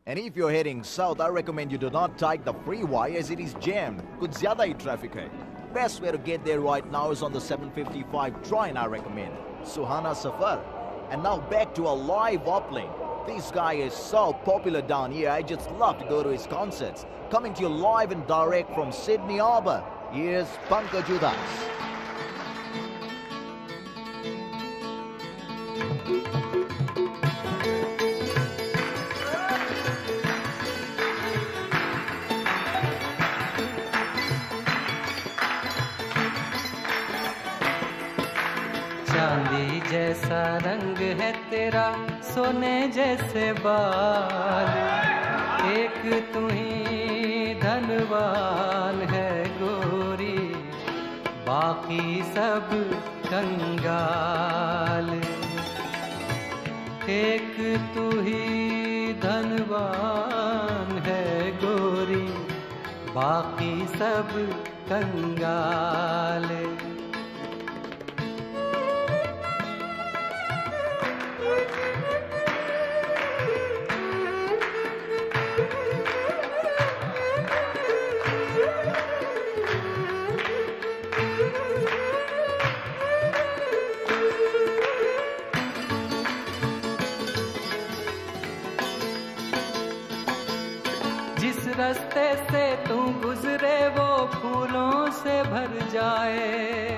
And if you're heading south, I recommend you do not take the freeway as it is jammed. कुछ ज़्यादा ही traffic है. Best way to get there right now is on the 7:55 train, I recommend. Suhana Safar. And now back to a live uplink. This guy is so popular down here, I just love to go to his concerts. Coming to you live and direct from Sydney Harbour. Here's Pankaj Udas. चांदी जैसा रंग है तेरा, सोने जैसे बाल, एक तू ही धनवान है गोरी, बाकी सब कंगाल। एक तू ही धनवान है गोरी, बाकी सब कंगाल। जिस रास्ते से तू गुजरे वो फूलों से भर जाए,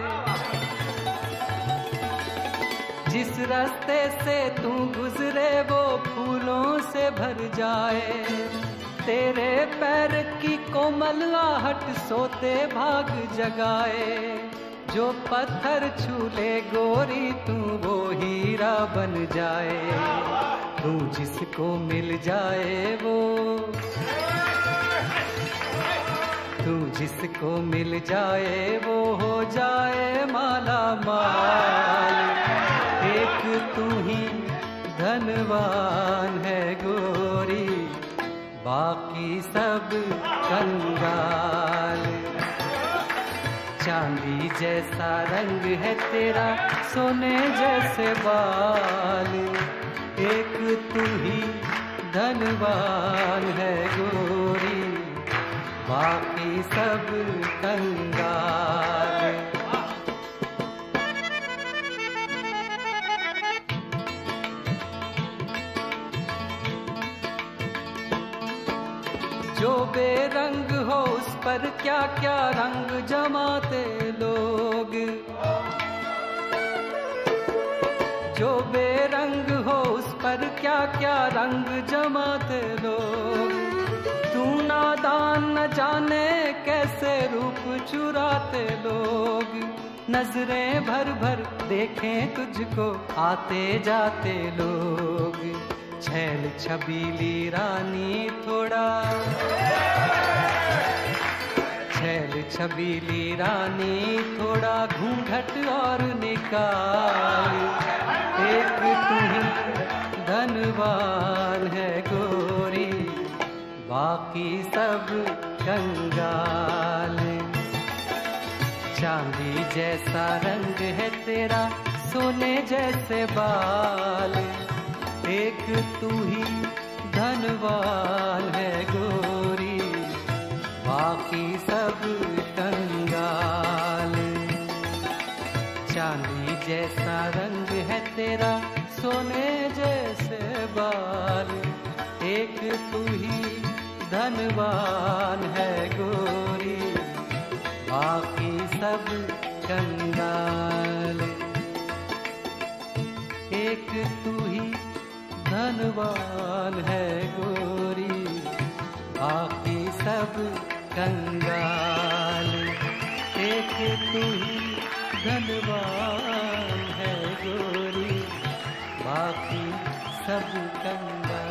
जिस रास्ते से तू गुजरे वो फूलों से भर जाए। तेरे पैर की कोमल आहट सोते भाग जगाए, जो पत्थर छू ले गोरी तू वो हीरा बन जाए। तू जिसको मिल जाए वो, तू जिसको मिल जाए वो हो जाए माला माल। एक तू ही धनवान है गोरी, बाकी सब कंगाल। चांदी जैसा रंग है तेरा, सोने जैसे बाल, एक तू ही धनवान है गोरी, बाकी सब कंगाल। जो बेरंग हो उस पर क्या क्या रंग जमाते लोग, जो बेरंग हो उस पर क्या क्या रंग जमाते लोग। तू नादान न जाने कैसे रूप चुराते लोग, नजरें भर भर देखें तुझको आते जाते लोग। छैल छबीली रानी थोड़ा, छैल छबीली रानी थोड़ा घूंघट और निकाल। एक तू ही धनवान है गोरी, बाकी सब कंगाल। चांदी जैसा रंग है तेरा, सोने जैसे बाल, एक तू ही धनवान है गोरी, बाकी सब कंगाल। चांदी जैसा रंग है तेरा, सोने जैसे बाल, एक तू ही धनवान है गोरी, बाकी सब कंगाल। एक तू ही धनवान है गोरी, बाकी सब कंगाल। एक तू ही धनवान है गोरी, बाकी सब कंगाल।